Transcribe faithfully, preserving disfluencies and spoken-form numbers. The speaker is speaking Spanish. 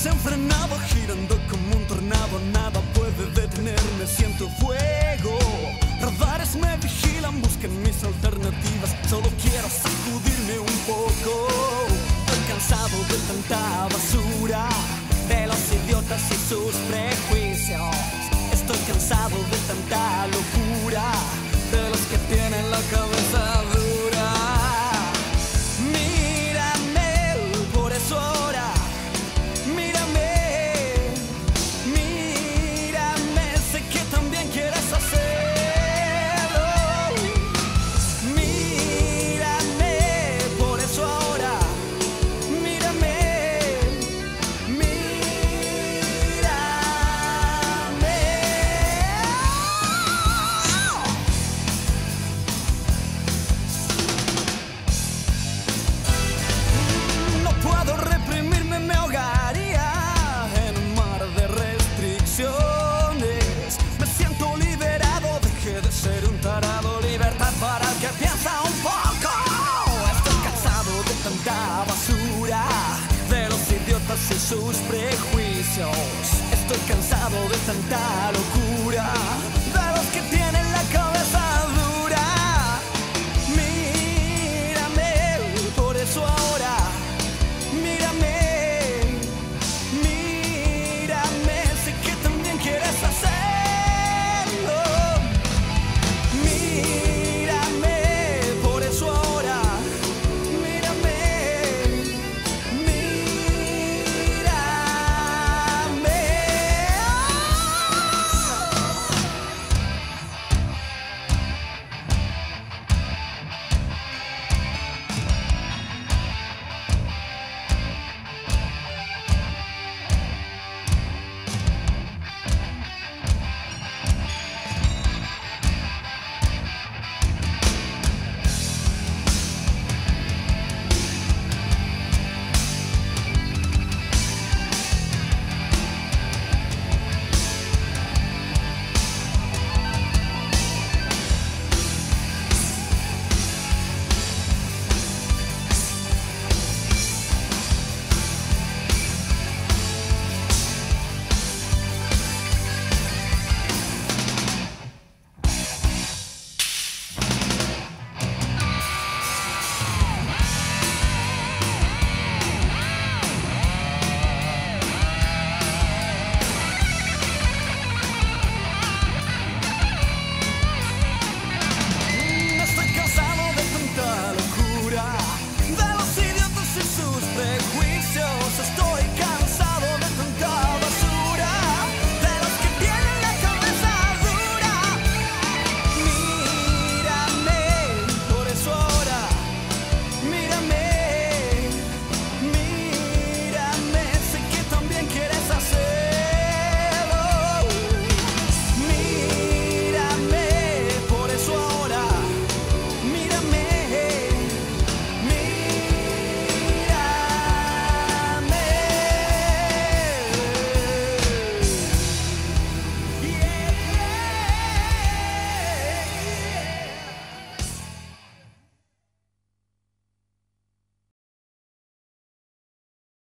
desenfrenado, girando como un tornado. Nada puede detenerme, siento fuego. Radares me vigilan, buscan mis alternativas. Solo quiero sacudirme un poco. Estoy cansado de tanta basura, de los idiotas y sus prejuicios. Estoy cansado de tanta locura, de los que tienen la cabeza dura. Mírame, por eso ahora, mírame, mírame, sé que también quieres hacerlo. Mírame, por eso ahora, mírame, mírame. No puedo reprimirme, me ahogaría en un mar de restricciones. Me siento liberado, dejé de ser un tarado. Libertad para el que piensa un poco. Estoy cansado de tanta basura, de los idiotas y sus prejuicios. Estoy cansado de tanta locura.